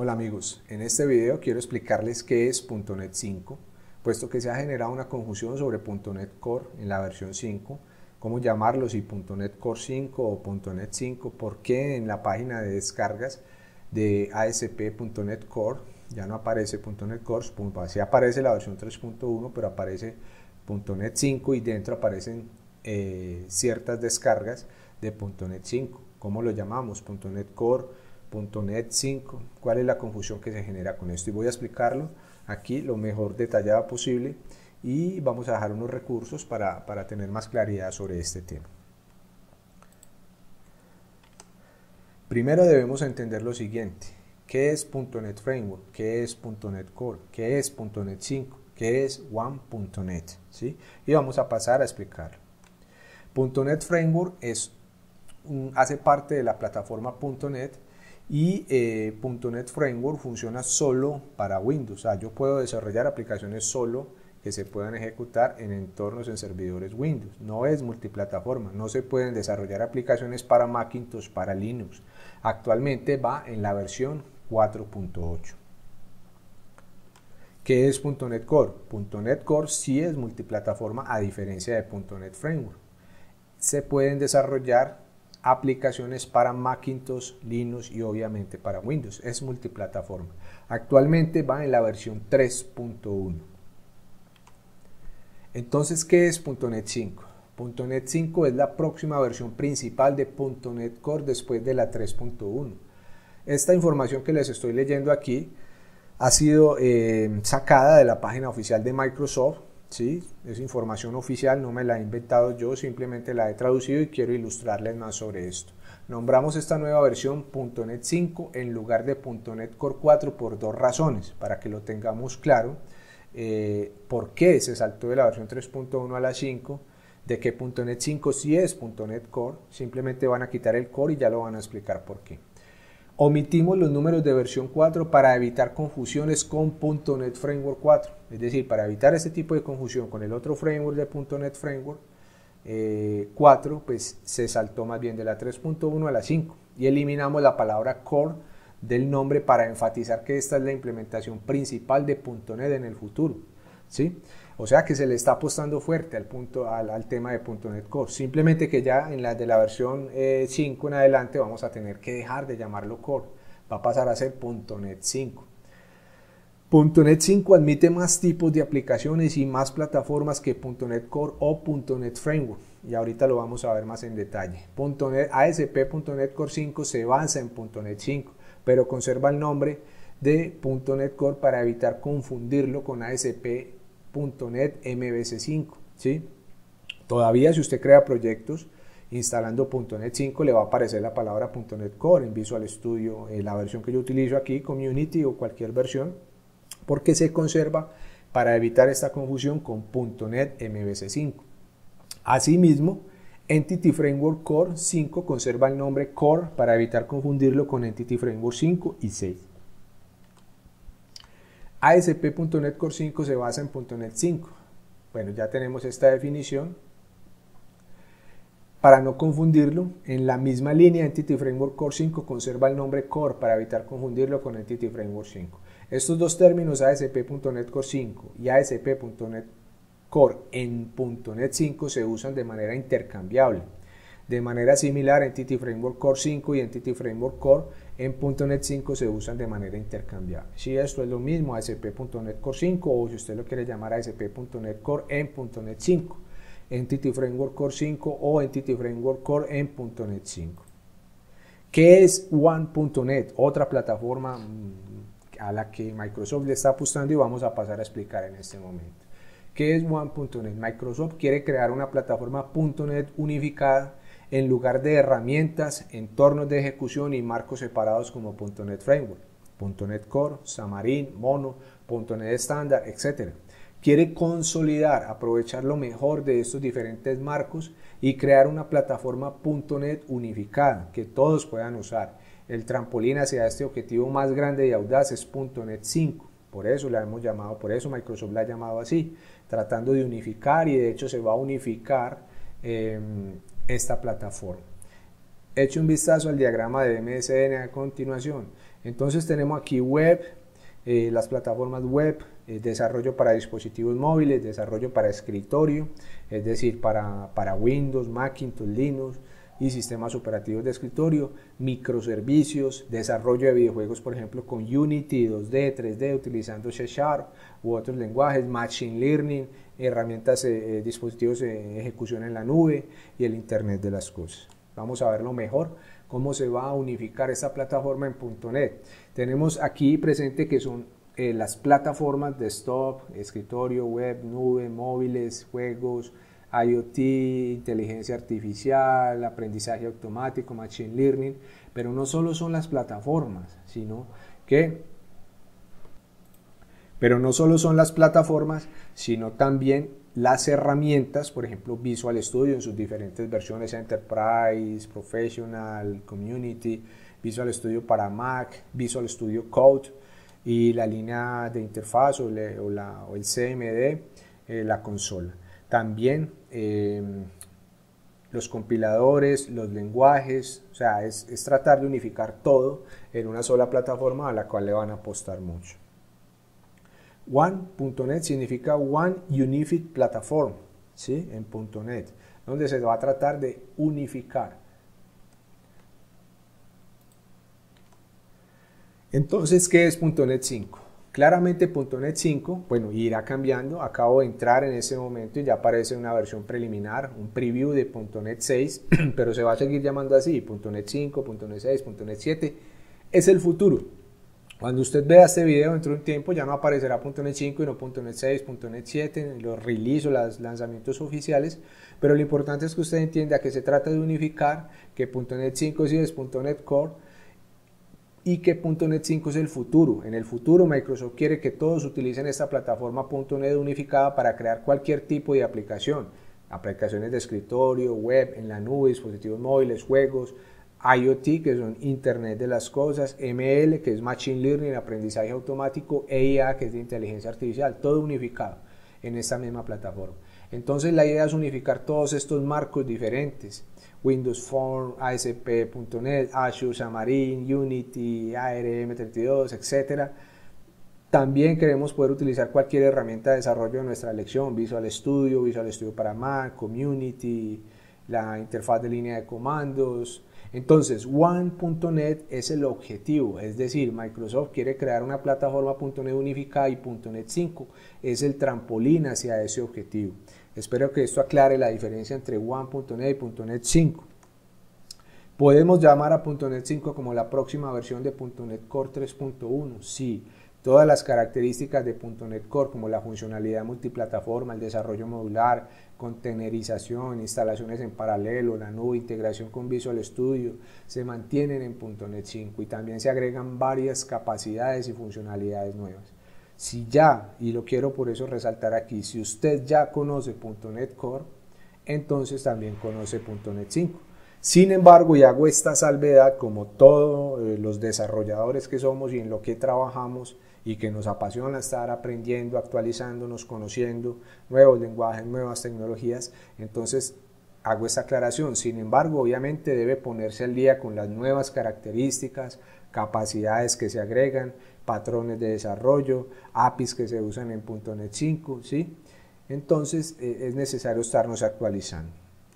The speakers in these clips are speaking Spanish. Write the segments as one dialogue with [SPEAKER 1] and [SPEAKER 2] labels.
[SPEAKER 1] Hola amigos, en este video quiero explicarles qué es .NET 5, puesto que se ha generado una confusión sobre .NET Core en la versión 5, cómo llamarlo, si .NET Core 5 o .NET 5, por qué en la página de descargas de ASP.NET Core ya no aparece .NET Core, sí aparece la versión 3.1, pero aparece .NET 5 y dentro aparecen ciertas descargas de .NET 5. ¿Cómo lo llamamos? .NET Core, .NET 5, cuál es la confusión que se genera con esto, y voy a explicarlo aquí lo mejor detallado posible y vamos a dejar unos recursos para tener más claridad sobre este tema. Primero debemos entender lo siguiente: ¿qué es .NET Framework? ¿Qué es .NET Core? ¿Qué es .NET 5? ¿Qué es One.NET? ¿Sí? Y vamos a pasar a explicarlo. .NET Framework hace parte de la plataforma .NET y .NET Framework funciona solo para Windows. O sea, yo puedo desarrollar aplicaciones solo que se puedan ejecutar en entornos en servidores Windows. No es multiplataforma, no se pueden desarrollar aplicaciones para Macintosh, para Linux. Actualmente va en la versión 4.8. ¿Qué es .NET Core? .NET Core sí es multiplataforma a diferencia de .NET Framework. Se pueden desarrollar aplicaciones para Macintosh, Linux y obviamente para Windows. Es multiplataforma. Actualmente va en la versión 3.1. Entonces, ¿qué es .NET 5? .NET 5 es la próxima versión principal de .NET Core después de la 3.1. Esta información que les estoy leyendo aquí ha sido sacada de la página oficial de Microsoft. ¿Sí? Es información oficial, no me la he inventado yo, simplemente la he traducido y quiero ilustrarles más sobre esto. Nombramos esta nueva versión .NET 5 en lugar de .NET Core 4 por dos razones, para que lo tengamos claro. ¿Por qué se saltó de la versión 3.1 a la 5? De que .NET 5 sí es .NET Core, simplemente van a quitar el Core y ya lo van a explicar por qué. Omitimos los números de versión 4 para evitar confusiones con .NET Framework 4, es decir, para evitar este tipo de confusión con el otro framework de .NET Framework 4, pues se saltó más bien de la 3.1 a la 5 y eliminamos la palabra Core del nombre para enfatizar que esta es la implementación principal de .NET en el futuro, ¿sí? O sea que se le está apostando fuerte al tema de .NET Core. Simplemente que ya en la de la versión 5 en adelante vamos a tener que dejar de llamarlo Core. Va a pasar a ser .NET 5. .NET 5 admite más tipos de aplicaciones y más plataformas que .NET Core o .NET Framework. Y ahorita lo vamos a ver más en detalle. ASP.NET Core 5 se basa en .NET 5, pero conserva el nombre de .NET Core para evitar confundirlo con ASP.NET MVC 5, ¿sí? Todavía si usted crea proyectos instalando .NET 5 le va a aparecer la palabra .NET Core en Visual Studio, la versión que yo utilizo aquí, Community o cualquier versión, porque se conserva para evitar esta confusión con .NET MVC 5. Asimismo, Entity Framework Core 5 conserva el nombre Core para evitar confundirlo con Entity Framework 5 y 6. ASP.NET Core 5 se basa en .NET 5. Bueno, ya tenemos esta definición. Para no confundirlo, en la misma línea Entity Framework Core 5 conserva el nombre Core para evitar confundirlo con Entity Framework 5. Estos dos términos, ASP.NET Core 5 y ASP.NET Core en .NET 5, se usan de manera intercambiable. De manera similar, Entity Framework Core 5 y Entity Framework Core en .NET 5 se usan de manera intercambiable. Si esto es lo mismo, ASP.NET Core 5, o si usted lo quiere llamar ASP.NET Core en .NET 5, Entity Framework Core 5 o Entity Framework Core en .NET 5. ¿Qué es One.NET? Otra plataforma a la que Microsoft le está apostando y vamos a pasar a explicar en este momento. ¿Qué es One.NET? Microsoft quiere crear una plataforma .NET unificada en lugar de herramientas, entornos de ejecución y marcos separados como .NET Framework, .NET Core, Xamarin, Mono, .NET Standard, etc. Quiere consolidar, aprovechar lo mejor de estos diferentes marcos y crear una plataforma .NET unificada que todos puedan usar. El trampolín hacia este objetivo más grande y audaz es .NET 5. Por eso la hemos llamado, por eso Microsoft la ha llamado así, tratando de unificar, y de hecho se va a unificar esta plataforma. Eche un vistazo al diagrama de MSN a continuación. Entonces tenemos aquí web, las plataformas web, desarrollo para dispositivos móviles, desarrollo para escritorio, es decir, para Windows, Macintosh, Linux y sistemas operativos de escritorio, microservicios, desarrollo de videojuegos, por ejemplo, con Unity, 2D, 3D, utilizando C# u otros lenguajes, Machine Learning, herramientas, dispositivos de ejecución en la nube y el Internet de las cosas. Vamos a verlo mejor, cómo se va a unificar esta plataforma en .NET. Tenemos aquí presente que son las plataformas desktop, escritorio, web, nube, móviles, juegos, IoT, inteligencia artificial, aprendizaje automático, Machine Learning, pero no solo son las plataformas, sino también las herramientas, por ejemplo Visual Studio en sus diferentes versiones, Enterprise, Professional, Community, Visual Studio para Mac, Visual Studio Code y la línea de interfaz o el CMD, la consola. También los compiladores, los lenguajes, o sea, es tratar de unificar todo en una sola plataforma a la cual le van a apostar mucho. One.NET significa One Unified Platform, ¿sí? En .NET, donde se va a tratar de unificar. Entonces, ¿qué es .NET 5? Claramente .NET 5, bueno, irá cambiando. Acabo de entrar en ese momento y ya aparece una versión preliminar, un preview de .NET 6, pero se va a seguir llamando así, .NET 5, .NET 6, .NET 7, es el futuro. Cuando usted vea este video dentro de un tiempo ya no aparecerá .NET 5 y no .NET 6, .NET 7, los releases o los lanzamientos oficiales, pero lo importante es que usted entienda que se trata de unificar, que .NET 5 sí es .NET Core y que .NET 5 es el futuro. En el futuro Microsoft quiere que todos utilicen esta plataforma .NET unificada para crear cualquier tipo de aplicación, aplicaciones de escritorio, web, en la nube, dispositivos móviles, juegos, IoT, que son Internet de las cosas, ML, que es Machine Learning, aprendizaje automático, EIA, que es de inteligencia artificial, todo unificado en esta misma plataforma. Entonces la idea es unificar todos estos marcos diferentes, Windows Phone, ASP.NET, Azure, Xamarin, Unity, ARM32, etc. También queremos poder utilizar cualquier herramienta de desarrollo de nuestra elección, Visual Studio, Visual Studio para Mac, Community, la interfaz de línea de comandos. Entonces, One.NET es el objetivo, es decir, Microsoft quiere crear una plataforma .NET unificada y .NET 5 es el trampolín hacia ese objetivo. Espero que esto aclare la diferencia entre One.NET y .NET 5. ¿Podemos llamar a .NET 5 como la próxima versión de .NET Core 3.1? Sí. Todas las características de .NET Core, como la funcionalidad multiplataforma, el desarrollo modular, containerización, instalaciones en paralelo, la nube, integración con Visual Studio, se mantienen en .NET 5 y también se agregan varias capacidades y funcionalidades nuevas. Si ya, y lo quiero por eso resaltar aquí, si usted ya conoce .NET Core, entonces también conoce .NET 5. Sin embargo, y hago esta salvedad, como todos los desarrolladores que somos y en lo que trabajamos y que nos apasiona estar aprendiendo, actualizándonos, conociendo nuevos lenguajes, nuevas tecnologías, entonces hago esta aclaración. Sin embargo, obviamente debe ponerse al día con las nuevas características, capacidades que se agregan, patrones de desarrollo, APIs que se usan en .NET 5, ¿sí? Entonces es necesario estarnos actualizando.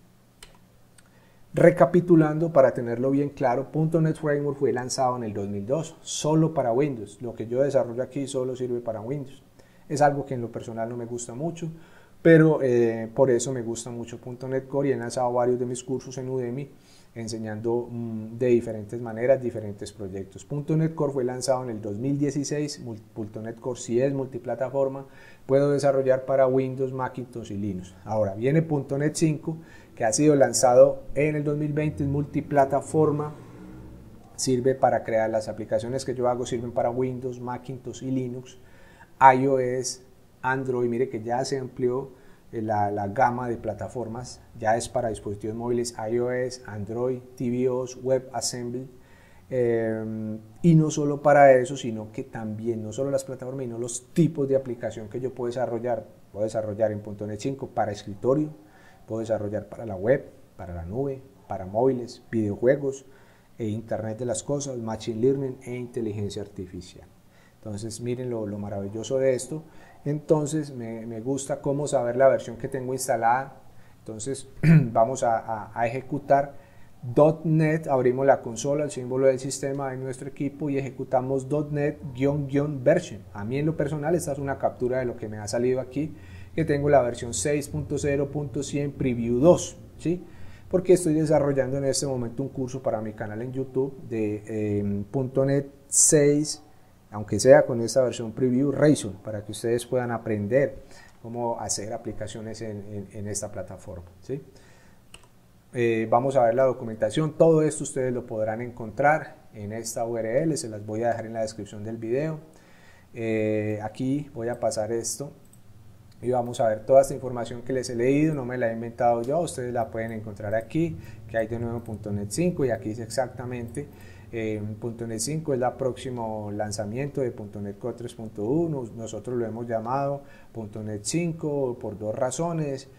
[SPEAKER 1] Recapitulando, para tenerlo bien claro, .NET Framework fue lanzado en el 2002, solo para Windows. Lo que yo desarrollo aquí solo sirve para Windows. Es algo que en lo personal no me gusta mucho, pero por eso me gusta mucho .NET Core y he lanzado varios de mis cursos en Udemy enseñando de diferentes maneras, diferentes proyectos. .NET Core fue lanzado en el 2016, .NET Core sí es multiplataforma, puedo desarrollar para Windows, Macintosh y Linux. Ahora viene .NET 5, que ha sido lanzado en el 2020, es multiplataforma, sirve para crear las aplicaciones que yo hago, sirven para Windows, Macintosh y Linux, iOS, Android. Mire que ya se amplió la gama de plataformas, ya es para dispositivos móviles, iOS, Android, tvOS, WebAssembly, y no solo para eso, sino que también, no solo las plataformas, sino los tipos de aplicación que yo puedo desarrollar en .NET 5 para escritorio, puedo desarrollar para la web, para la nube, para móviles, videojuegos, Internet de las cosas, Machine Learning e inteligencia artificial. Entonces miren lo maravilloso de esto. Entonces me gusta cómo saber la versión que tengo instalada. Entonces vamos a ejecutar .NET, abrimos la consola, el símbolo del sistema de nuestro equipo y ejecutamos .NET-version. A mí en lo personal esta es una captura de lo que me ha salido aquí, que tengo la versión 6.0.100 Preview 2, ¿sí? Porque estoy desarrollando en este momento un curso para mi canal en YouTube de .NET 6, aunque sea con esta versión Preview Razor, para que ustedes puedan aprender cómo hacer aplicaciones en esta plataforma, ¿sí? Vamos a ver la documentación. Todo esto ustedes lo podrán encontrar en esta URL, se las voy a dejar en la descripción del video. Aquí voy a pasar esto y vamos a ver toda esta información que les he leído, no me la he inventado yo, ustedes la pueden encontrar aquí, que hay de nuevo .NET 5 y aquí dice exactamente .NET 5 es el próximo lanzamiento de .NET Core 3.1, nosotros lo hemos llamado .NET 5 por dos razones.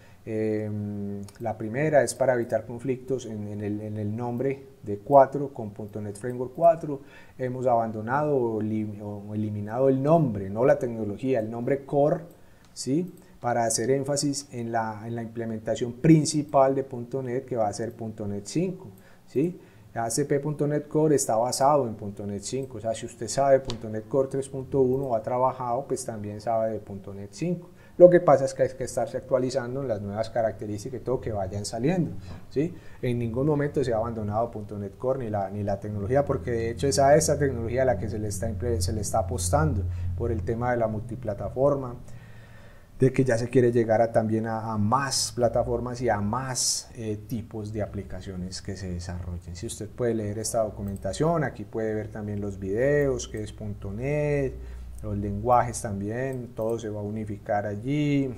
[SPEAKER 1] La primera es para evitar conflictos en el nombre de 4 con .NET Framework 4. Hemos abandonado o eliminado el nombre, no la tecnología, el nombre Core, ¿sí? Para hacer énfasis en la implementación principal de .NET, que va a ser .NET 5, ¿sí? ASP.NET Core está basado en .NET 5, o sea, si usted sabe .NET Core 3.1 o ha trabajado, pues también sabe de .NET 5. Lo que pasa es que hay que estarse actualizando en las nuevas características y todo que vayan saliendo, ¿sí? En ningún momento se ha abandonado .NET Core ni la tecnología, porque de hecho es a esa tecnología a la que se le está apostando por el tema de la multiplataforma, de que ya se quiere llegar también a más plataformas y a más tipos de aplicaciones que se desarrollen. Si usted puede leer esta documentación, aquí puede ver también los videos, que es .NET, los lenguajes también, todo se va a unificar allí,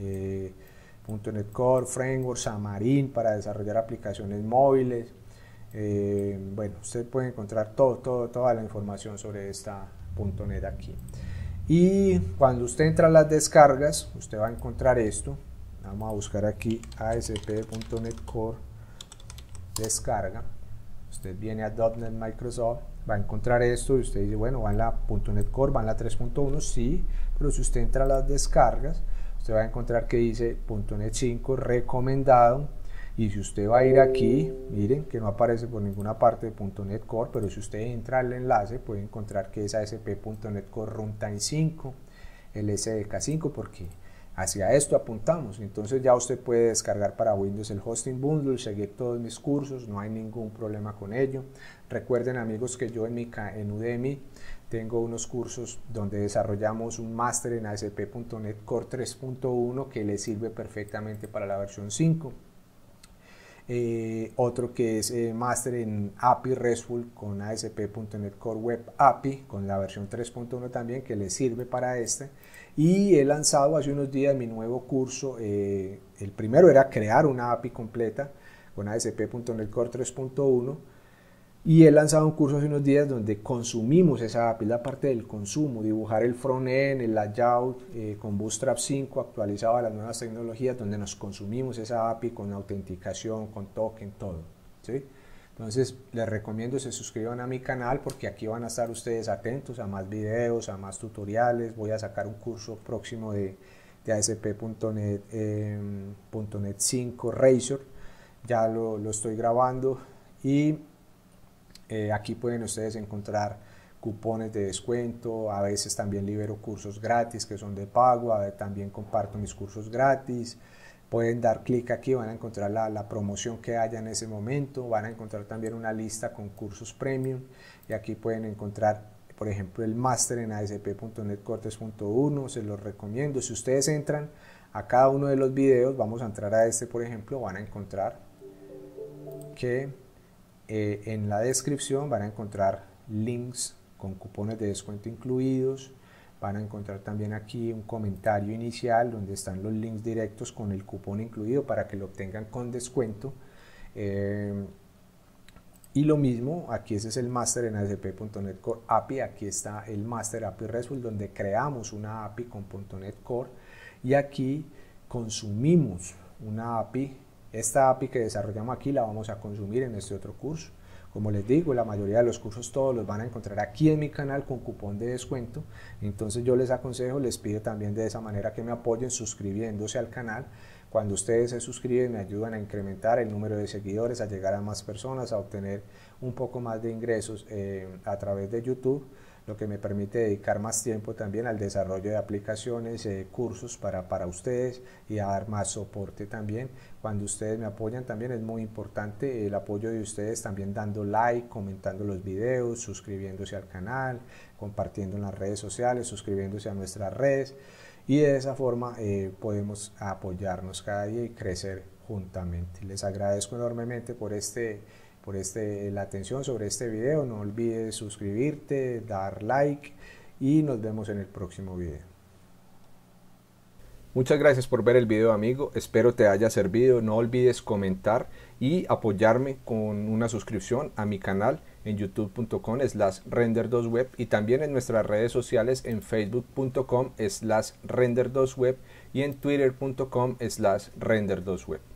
[SPEAKER 1] .NET Core, Framework, Xamarin para desarrollar aplicaciones móviles. Bueno, usted puede encontrar toda la información sobre esta .NET aquí. Y cuando usted entra a las descargas, usted va a encontrar esto. Vamos a buscar aquí ASP.NET Core descarga. Usted viene a .NET Microsoft, va a encontrar esto y usted dice, bueno, va en la .NET Core, va en la 3.1, sí, pero si usted entra a las descargas, usted va a encontrar que dice .NET 5 recomendado. Y si usted va a ir aquí, miren que no aparece por ninguna parte de .NET Core, pero si usted entra al enlace puede encontrar que es ASP.NET Core Runtime 5, el SDK 5, porque hacia esto apuntamos. Entonces ya usted puede descargar para Windows el Hosting Bundle, seguir todos mis cursos, no hay ningún problema con ello. Recuerden, amigos, que yo en Udemy tengo unos cursos donde desarrollamos un máster en ASP.NET Core 3.1 que le sirve perfectamente para la versión 5. Otro que es máster en API RESTful con ASP.NET Core Web API con la versión 3.1 también, que le sirve para este. Y he lanzado hace unos días mi nuevo curso. El primero era crear una API completa con ASP.NET Core 3.1. Y he lanzado un curso hace unos días donde consumimos esa API, la parte del consumo, dibujar el front-end, el layout con Bootstrap 5 actualizado a las nuevas tecnologías, donde nos consumimos esa API con autenticación, con token, todo, ¿sí? Entonces les recomiendo se suscriban a mi canal porque aquí van a estar ustedes atentos a más videos, a más tutoriales. Voy a sacar un curso próximo de ASP.NET .NET 5 Razor, ya lo estoy grabando y aquí pueden ustedes encontrar cupones de descuento, a veces también libero cursos gratis que son de pago, también comparto mis cursos gratis. Pueden dar clic aquí, van a encontrar la promoción que haya en ese momento, van a encontrar también una lista con cursos premium y aquí pueden encontrar, por ejemplo, el máster en ASP.NET Core 3.1, se los recomiendo. Si ustedes entran a cada uno de los videos, vamos a entrar a este, por ejemplo, van a encontrar que en la descripción van a encontrar links con cupones de descuento incluidos. Van a encontrar también aquí un comentario inicial donde están los links directos con el cupón incluido para que lo obtengan con descuento. Y lo mismo, aquí ese es el máster en ASP.NET Core API, aquí está el máster API RESTful donde creamos una API con .NET Core y aquí consumimos una API. Esta API que desarrollamos aquí la vamos a consumir en este otro curso Como les digo, la mayoría de los cursos todos los van a encontrar aquí en mi canal con cupón de descuento. Entonces yo les aconsejo, les pido también de esa manera que me apoyen suscribiéndose al canal. Cuando ustedes se suscriben me ayudan a incrementar el número de seguidores, a llegar a más personas, a obtener un poco más de ingresos a través de YouTube, lo que me permite dedicar más tiempo también al desarrollo de aplicaciones, cursos para ustedes y a dar más soporte también. Cuando ustedes me apoyan también es muy importante el apoyo de ustedes también dando like, comentando los videos, suscribiéndose al canal, compartiendo en las redes sociales, suscribiéndose a nuestras redes y de esa forma podemos apoyarnos cada día y crecer juntamente. Les agradezco enormemente por la atención sobre este video. No olvides suscribirte, dar like y nos vemos en el próximo video. Muchas gracias por ver el video, amigo, espero te haya servido. No olvides comentar y apoyarme con una suscripción a mi canal en youtube.com/render2web y también en nuestras redes sociales en facebook.com/render2web y en twitter.com/render2web.